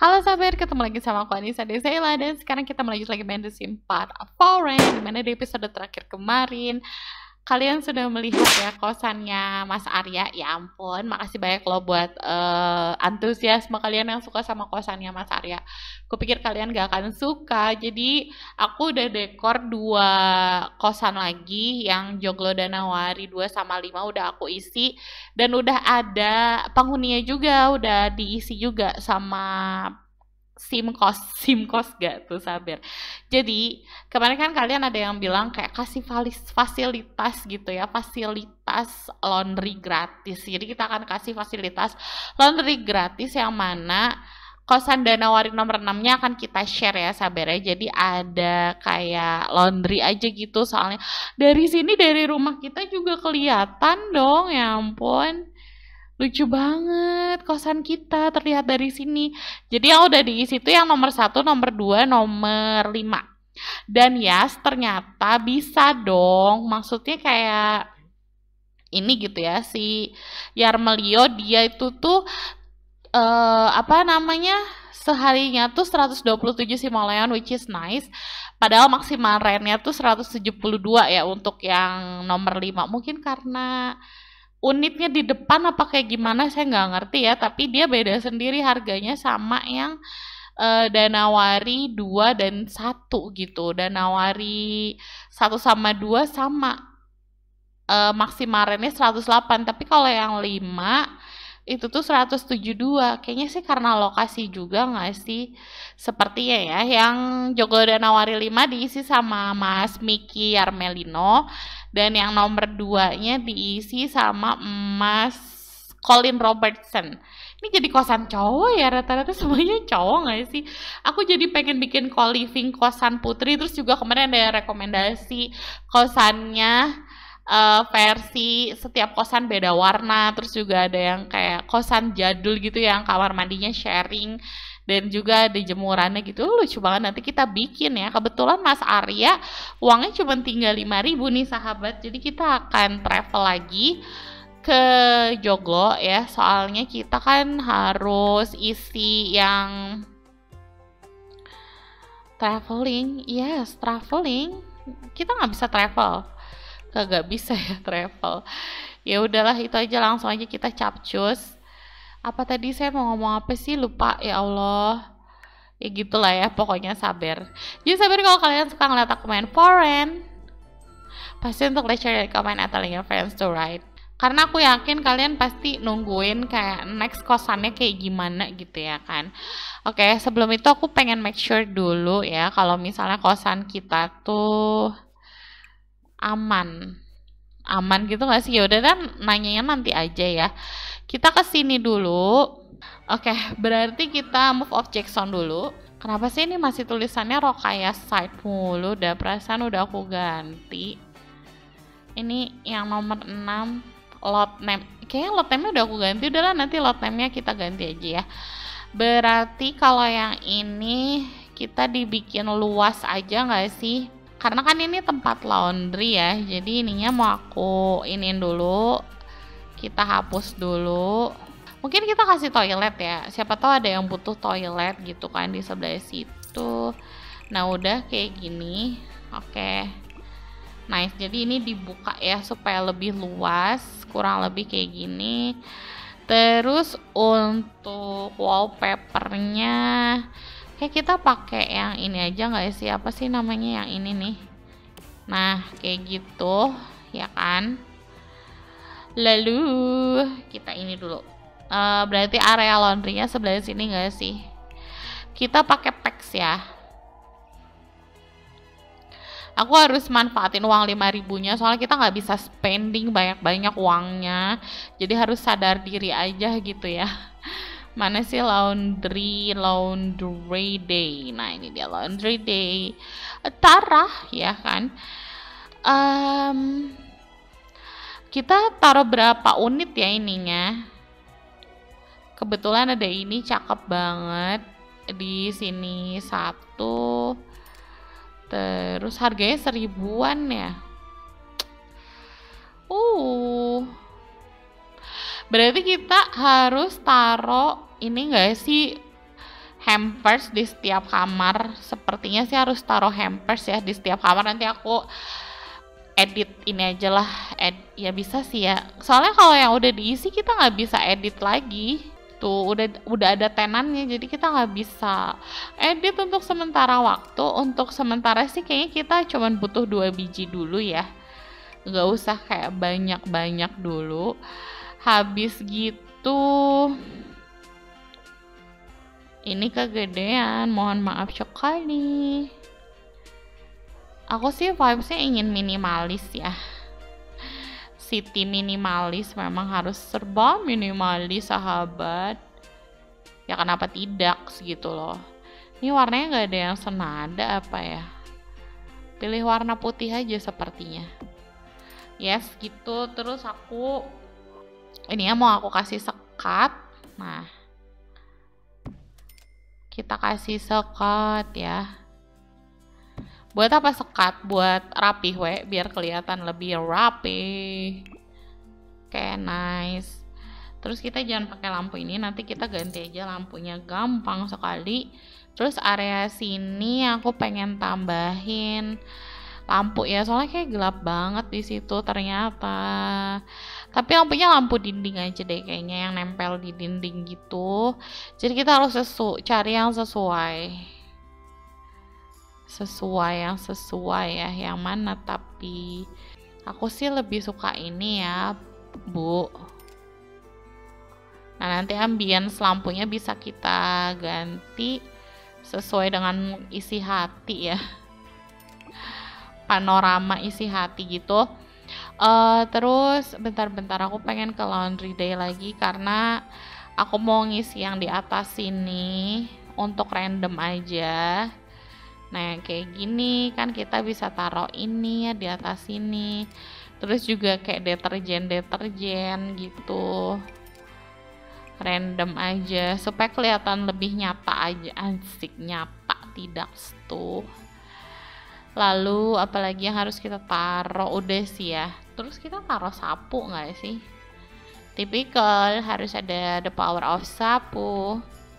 Halo sahabat, ketemu lagi sama aku Anissa Desela dan sekarang kita melanjut lagi main The Sims 4 Foreign, dimana di episode terakhir kemarin kalian sudah melihat ya kosannya Mas Arya. Ya ampun, makasih banyak loh buat antusiasme kalian yang suka sama kosannya Mas Arya. Kupikir kalian gak akan suka, jadi aku udah dekor 2 kosan lagi, yang Joglo dan Nawari 2 sama 5 udah aku isi, dan udah ada penghuninya juga, udah diisi juga sama sim kos gak tuh sabar. Jadi kemarin kan kalian ada yang bilang kayak kasih fasilitas gitu ya, fasilitas laundry gratis. Jadi kita akan kasih fasilitas laundry gratis yang mana kosan Danawari nomor 6-nya akan kita share ya sabar ya. Jadi ada kayak laundry aja gitu, soalnya dari sini dari rumah kita juga kelihatan dong, ya ampun. Lucu banget kosan kita terlihat dari sini. Jadi yang udah diisi itu yang nomor 1, nomor 2, nomor 5. Dan Yas ternyata bisa dong. Maksudnya kayak ini gitu ya, si Yarmelio dia itu tuh apa namanya, seharinya tuh 127 simoleon, which is nice. Padahal maksimal rentnya tuh 172 ya untuk yang nomor 5. Mungkin karena unitnya di depan apa kayak gimana saya nggak ngerti ya, tapi dia beda sendiri harganya sama yang Danawari 2 dan 1 gitu. Danawari 1 sama 2 sama maksimal rentnya 108, tapi kalau yang 5 itu tuh 172. Kayaknya sih karena lokasi juga nggak sih? Sepertinya ya, yang Joglo Danawari 5 diisi sama Mas Miki Yarmelino, dan yang nomor 2-nya diisi sama Mas Colin Robertson. Ini jadi kosan cowok ya, rata-rata semuanya cowok nggak sih? Aku jadi pengen bikin co-living kosan putri. Terus juga kemarin ada rekomendasi kosannya versi setiap kosan beda warna. Terus juga ada yang kayak kosan jadul gitu yang kamar mandinya sharing, dan juga ada jemurannya gitu. Lucu banget, nanti kita bikin ya. Kebetulan Mas Arya uangnya cuma tinggal 5.000 nih sahabat, jadi kita akan travel lagi ke Joglo ya, soalnya kita kan harus isi yang traveling. Yes, traveling. Kita nggak bisa travel, kagak bisa ya travel. Ya udahlah, itu aja, langsung aja kita capcus. Apa tadi saya mau ngomong apa sih, lupa ya Allah. Ya gitulah ya, pokoknya sabar. Jadi sabar kalau kalian suka ngeliat aku main Foreign, pasti untuk like, share, comment, atau link your friends to write. Karena aku yakin kalian pasti nungguin kayak next kosannya kayak gimana gitu ya kan. Oke, sebelum itu aku pengen make sure dulu ya kalau misalnya kosan kita tuh aman. Aman gitu gak sih? Ya udah kan, nanyanya nanti aja ya. Kita kesini dulu. Oke, berarti kita move object zone dulu. Kenapa sih ini masih tulisannya Rokaya site mulu? Udah perasaan udah aku ganti. Ini yang nomor 6 lot name. Kayaknya lot name-nya udah aku ganti. Udahlah, nanti lot name-nya kita ganti aja ya. Berarti kalau yang ini kita dibikin luas aja nggak sih? Karena kan ini tempat laundry ya. Jadi ininya mau aku iniin dulu. Kita hapus dulu. Mungkin kita kasih toilet ya. Siapa tahu ada yang butuh toilet gitu kan di sebelah situ. Nah, udah kayak gini. Oke. Nice. Jadi ini dibuka ya supaya lebih luas. Kurang lebih kayak gini. Terus untuk wallpapernya kayak kita pakai yang ini aja nggak sih? Apa sih namanya yang ini nih? Nah, kayak gitu ya kan. Lalu kita ini dulu. Berarti area laundrynya sebelah sini nggak sih? Kita pakai PEX ya. Aku harus manfaatin uang 5.000-nya, soalnya kita nggak bisa spending banyak-banyak uangnya. Jadi harus sadar diri aja gitu ya. Mana sih laundry day? Nah, ini dia laundry day. Tarah ya kan. Kita taruh berapa unit ya ininya? Kebetulan ada ini cakep banget. Di sini 1. Terus harganya 1.000-an ya. Berarti kita harus taruh ini enggak sih, hampers di setiap kamar. Sepertinya sih harus taruh hampers ya di setiap kamar. Nanti aku edit ini aja lah. Ya bisa sih ya. Soalnya kalau yang udah diisi kita nggak bisa edit lagi. Tuh udah ada tenannya, jadi kita nggak bisa edit untuk sementara waktu. Untuk sementara sih kayaknya kita cuman butuh 2 biji dulu ya. Nggak usah kayak banyak-banyak dulu. Habis gitu ini kegedean, mohon maaf sekali. Aku sih vibesnya ingin minimalis ya. City minimalis, memang harus serba minimalis sahabat. Ya kenapa tidak gitu loh. Ini warnanya nggak ada yang senada apa ya. Pilih warna putih aja sepertinya. Yes gitu. Terus aku ini ya mau aku kasih sekat. Nah, kita kasih sekat ya. Buat apa sekat? Buat rapih biar kelihatan lebih rapi. Kayak nice. Terus kita jangan pakai lampu ini, nanti kita ganti aja lampunya, gampang sekali. Terus area sini aku pengen tambahin lampu ya, soalnya kayak gelap banget di situ ternyata. Tapi lampunya lampu dinding aja deh kayaknya, yang nempel di dinding gitu. Jadi kita harus cari yang sesuai ya, yang mana. Tapi aku sih lebih suka ini ya Bu. Nah nanti ambience lampunya bisa kita ganti sesuai dengan isi hati ya, panorama isi hati gitu. Terus bentar aku pengen ke laundry day lagi karena aku mau ngisi yang di atas sini untuk random aja. Nah kayak gini kan kita bisa taruh ini ya di atas sini. Terus juga kayak deterjen gitu, random aja supaya kelihatan lebih nyata aja, asik nyata tidak tuh. Lalu apalagi yang harus kita taruh, udah sih ya. Terus kita taruh sapu nggak sih? Typical harus ada the power of sapu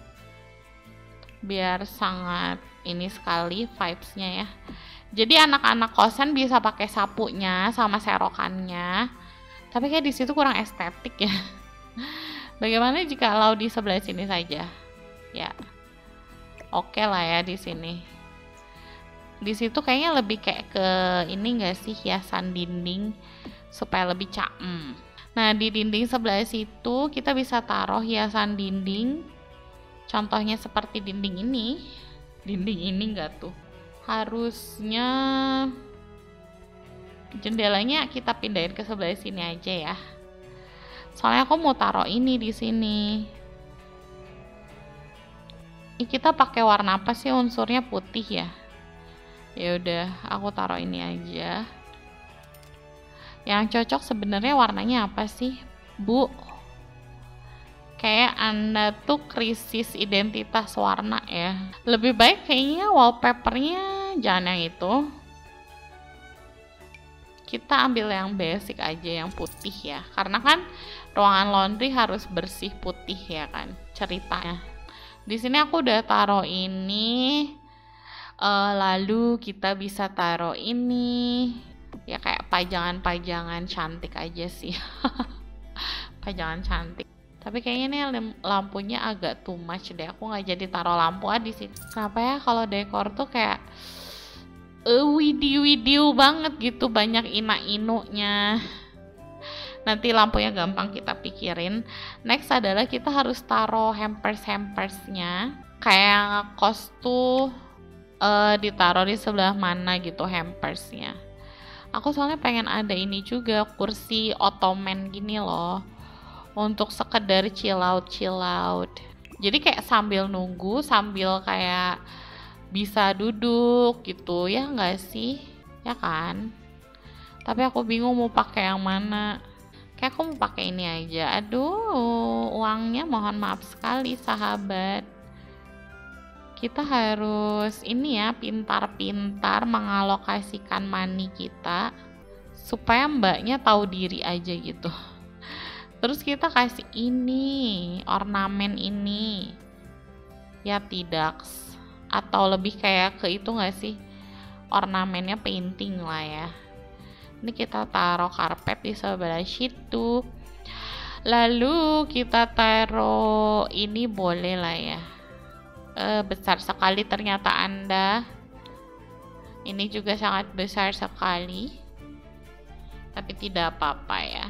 biar sangat ini sekali vibesnya ya. Jadi anak-anak kosan bisa pakai sapunya sama serokannya. Tapi kayak di situ kurang estetik ya. Bagaimana jika lau di sebelah sini saja? Ya. Oke lah ya di sini. Di situ kayaknya lebih kayak ke ini enggak sih, hiasan dinding supaya lebih caem. Nah, di dinding sebelah situ kita bisa taruh hiasan dinding. Contohnya seperti dinding ini. Dinding ini enggak tuh. Harusnya jendelanya kita pindahin ke sebelah sini aja ya. Soalnya aku mau taruh ini di sini. Ini kita pakai warna apa sih? Unsurnya putih ya. Ya udah, aku taruh ini aja. Yang cocok sebenarnya warnanya apa sih, Bu? Kayak Anda tuh krisis identitas warna ya. Lebih baik kayaknya wallpapernya jangan yang itu. Kita ambil yang basic aja, yang putih ya. Karena kan ruangan laundry harus bersih putih ya kan ceritanya. Di sini aku udah taruh ini. Lalu kita bisa taruh ini. Ya kayak pajangan-pajangan cantik aja sih. Pajangan cantik. Tapi kayaknya ini lampunya agak too much deh. Aku nggak jadi taruh lampu di sini. Kenapa ya kalau dekor tuh kayak widiu banget gitu, banyak ina-inunya. Nanti lampunya gampang kita pikirin. Next adalah kita harus taruh hampers-hampersnya. Kayak kos tuh ditaruh di sebelah mana gitu hampersnya. Aku soalnya pengen ada ini juga, kursi ottoman gini loh. Untuk sekedar chill out. Jadi kayak sambil nunggu, sambil kayak bisa duduk gitu ya nggak sih? Ya kan? Tapi aku bingung mau pakai yang mana. Kayak aku mau pakai ini aja. Aduh, uangnya mohon maaf sekali sahabat. Kita harus ini ya, pintar-pintar mengalokasikan money kita supaya mbaknya tahu diri aja gitu. Terus kita kasih ini, ornamen ini. Ya tidak, atau lebih kayak ke itu nggak sih, ornamennya painting lah ya. Ini kita taruh karpet di sebelah situ. Lalu kita taruh ini boleh lah ya. Besar sekali ternyata Anda. Ini juga sangat besar sekali. Tapi tidak apa-apa ya.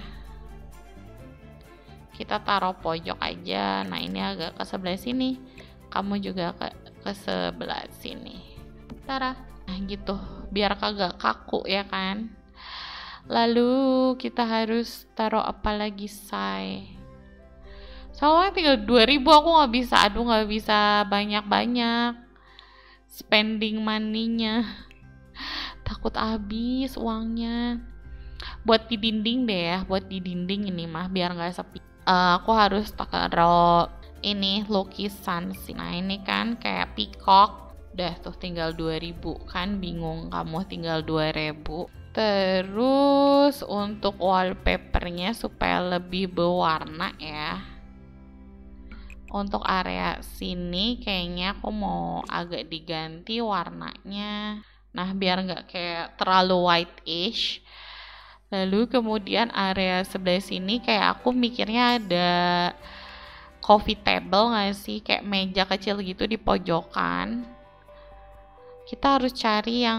Kita taruh pojok aja. Nah ini agak ke sebelah sini. Kamu juga ke sebelah sini. Tara. Nah gitu. Biar kagak kaku ya kan. Lalu kita harus taruh apa lagi, say? Soalnya tinggal 2000, aku nggak bisa. Aduh, nggak bisa banyak-banyak spending money-nya. Takut habis uangnya. Buat di dinding deh ya, buat di dinding ini mah biar nggak sepi. Aku harus taruh ini lukisan sih. Nah ini kan kayak peacock. Udah tuh tinggal 2000 kan, bingung kamu tinggal 2000. Terus untuk wallpapernya supaya lebih berwarna ya. Untuk area sini kayaknya aku mau agak diganti warnanya. Nah biar nggak kayak terlalu white-ish. Lalu kemudian area sebelah sini kayak aku mikirnya ada coffee table nggak sih? Kayak meja kecil gitu di pojokan. Kita harus cari yang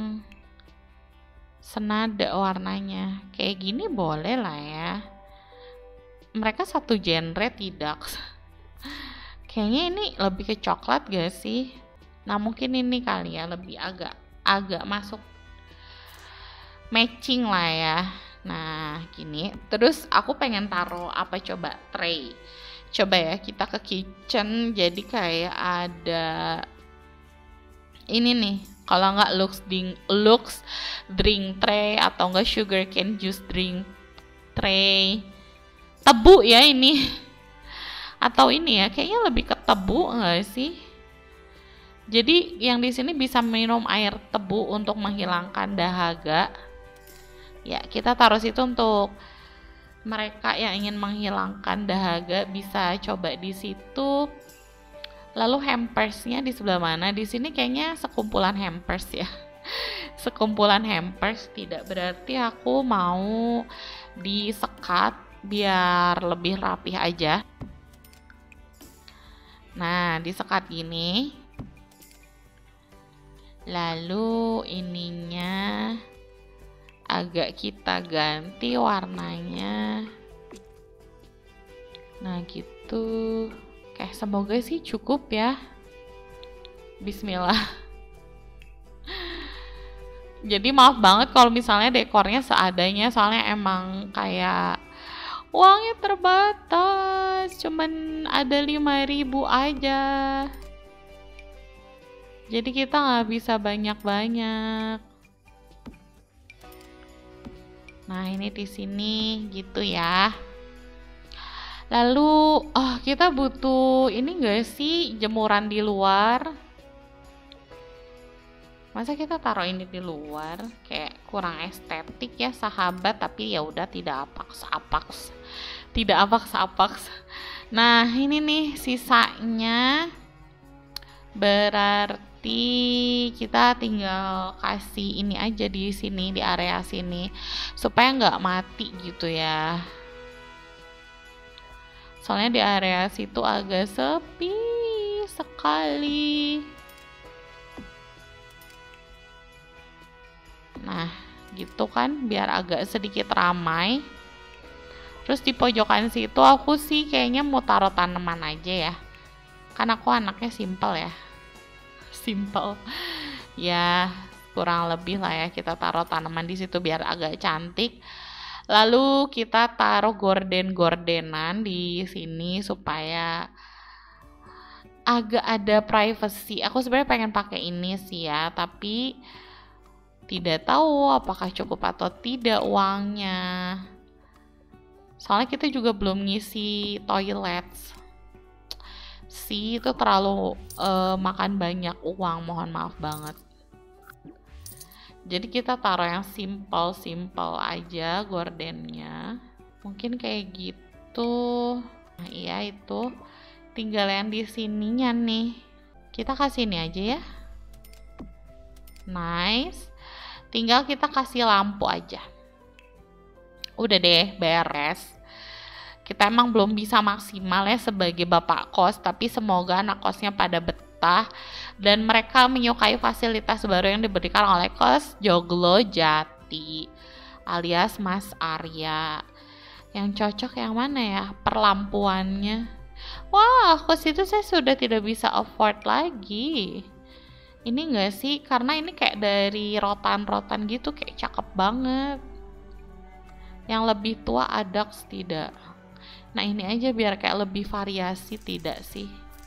senada warnanya. Kayak gini boleh lah ya. Mereka satu genre tidak. Kayaknya ini lebih ke coklat gak sih? Nah mungkin ini kali ya, lebih agak masuk matching lah ya. Nah gini. Terus aku pengen taruh apa coba? Tray. Coba ya kita ke kitchen. Jadi kayak ada ini nih. Kalau nggak Lux drink tray atau enggak sugar cane juice drink tray. Tebu ya ini. Atau ini ya, kayaknya lebih ke tebu enggak sih? Jadi yang di sini bisa minum air tebu untuk menghilangkan dahaga. Ya, kita taruh situ untuk mereka yang ingin menghilangkan dahaga bisa coba di situ. Lalu hampersnya di sebelah mana? Di sini kayaknya sekumpulan hampers ya. Sekumpulan hampers, tidak berarti aku mau disekat biar lebih rapih aja. Nah, disekat gini. Lalu ininya agak kita ganti warnanya. Nah, gitu. Oke, semoga sih cukup ya. Bismillah. Jadi maaf banget kalau misalnya dekornya seadanya, soalnya emang kayak uangnya terbatas, cuman ada 5.000 aja. Jadi kita nggak bisa banyak-banyak. Nah ini di sini gitu ya. Lalu, kita butuh ini nggak sih jemuran di luar? Masa kita taruh ini di luar? Kayak kurang estetik ya sahabat. Tapi ya udah tidak apaks. Tidak apaks. Nah ini nih sisanya. Berarti kita tinggal kasih ini aja di sini, di area sini, supaya nggak mati gitu ya. Soalnya di area situ agak sepi sekali. Nah gitu kan, biar agak sedikit ramai. Terus di pojokan situ aku sih kayaknya mau taruh tanaman aja ya. Kan aku anaknya simple ya. Simple. Ya, kurang lebih lah ya kita taruh tanaman di situ biar agak cantik. Lalu kita taruh gorden-gordenan di sini supaya agak ada privacy. Aku sebenarnya pengen pakai ini sih ya, tapi tidak tahu apakah cukup atau tidak uangnya. Soalnya kita juga belum ngisi toilet. Sih itu terlalu makan banyak uang, mohon maaf banget. Jadi kita taruh yang simple aja gordennya. Mungkin kayak gitu. Nah iya itu. tinggal yang di sininya nih. Kita kasih ini aja ya. Nice. Tinggal kita kasih lampu aja. Udah deh, beres. Kita emang belum bisa maksimal ya sebagai bapak kos, tapi semoga anak kosnya pada betah dan mereka menyukai fasilitas baru yang diberikan oleh kos Joglo Jati alias Mas Arya. Yang cocok yang mana ya perlampuannya? Wah, kos itu saya sudah tidak bisa afford lagi. Ini enggak sih? Karena ini kayak dari rotan-rotan gitu, kayak cakep banget. Yang lebih tua Adax tidak. Nah ini aja biar kayak lebih variasi, tidak sih?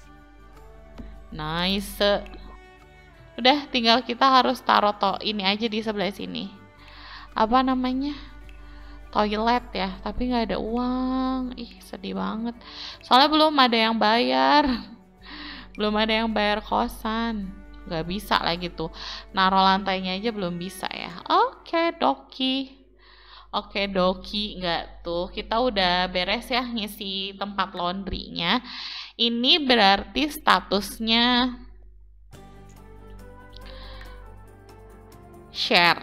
Nice. Udah tinggal kita harus taruh ini aja di sebelah sini. Apa namanya? Toilet ya, tapi nggak ada uang. Ih sedih banget. Soalnya belum ada yang bayar. Belum ada yang bayar kosan. Nggak bisa lah gitu. Naruh lantainya aja belum bisa ya. Oke doki. Oke doki, nggak tuh. Kita udah beres ya ngisi tempat laundrynya. Ini berarti statusnya share.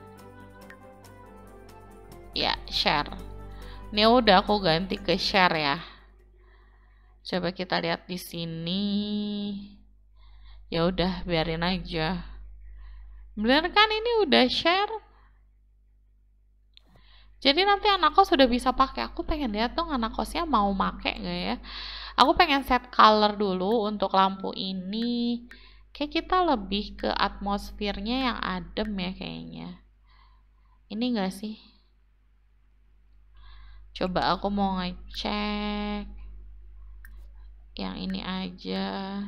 Ya, share. Ini udah aku ganti ke share ya. Coba kita lihat di sini. Ya udah, biarin aja. Bener kan ini udah share? Jadi nanti anak kos sudah bisa pakai. Aku pengen lihat dong anak kosnya mau make nggak ya. Aku pengen set color dulu untuk lampu ini. Kayak kita lebih ke atmosfernya yang adem ya kayaknya. Ini enggak sih? Coba aku mau ngecek. Yang ini aja.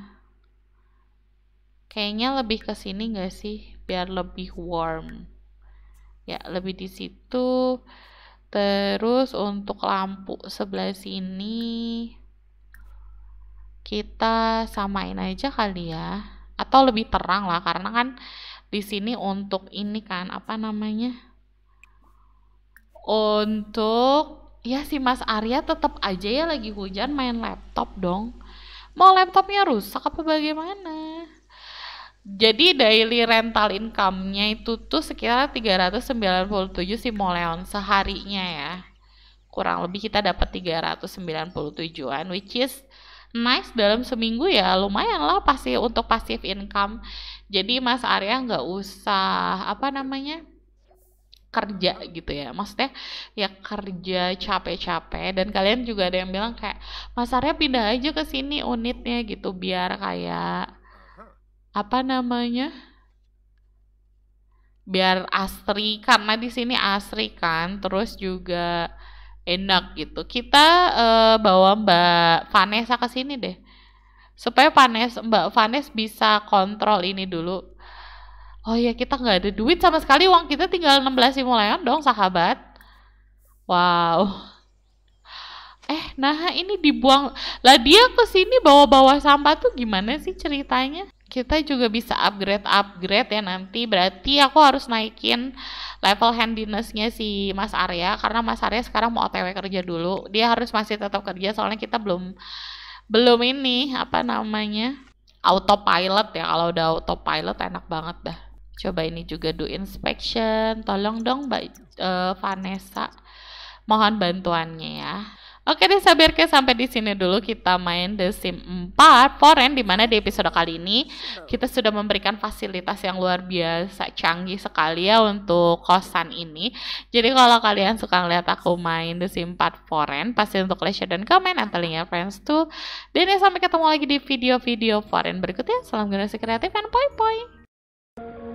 Kayaknya lebih ke sini enggak sih? Biar lebih warm. Ya, lebih di situ. Terus untuk lampu sebelah sini kita samain aja kali ya. Atau lebih terang lah karena kan di sini untuk ini kan apa namanya? Untuk ya si Mas Arya tetap aja ya lagi hujan main laptop dong. Mau laptopnya rusak apa bagaimana? Jadi daily rental income-nya itu tuh sekitar 397 simoleon seharinya ya. Kurang lebih kita dapat 397-an which is nice dalam seminggu ya. Lumayan lah pasti untuk passive income. Jadi Mas Arya nggak usah apa namanya? Kerja gitu ya, maksudnya ya kerja capek-capek. Dan kalian juga ada yang bilang kayak Mas Arya pindah aja ke sini unitnya gitu biar kayak apa namanya biar asri karena di sini asri kan terus juga enak gitu. Kita bawa Mbak Vanessa ke sini deh supaya Mbak Vanessa bisa kontrol ini dulu. Oh ya kita nggak ada duit sama sekali, uang kita tinggal 16 simoleon dong sahabat. Wow. Nah ini dibuang lah, dia kesini bawa-bawa sampah tuh gimana sih ceritanya? Kita juga bisa upgrade ya nanti. Berarti aku harus naikin level handiness-nya si Mas Arya karena Mas Arya sekarang mau OTW kerja dulu. Dia harus masih tetap kerja soalnya kita belum ini apa namanya autopilot ya. Kalau udah autopilot enak banget dah. Coba ini juga do inspection. Tolong dong Mbak Vanessa. Mohon bantuannya ya. Oke deh sahabatku, sampai di sini dulu kita main The Sims 4 Foreign, dimana di episode kali ini kita sudah memberikan fasilitas yang luar biasa canggih sekali ya untuk kosan ini. Jadi kalau kalian suka ngeliat aku main The Sims 4 Foreign, pasti untuk like, share, dan komen, and telling your friends too. Dan ya sampai ketemu lagi di video-video Foreign berikutnya. Salam generasi kreatif and poi poi.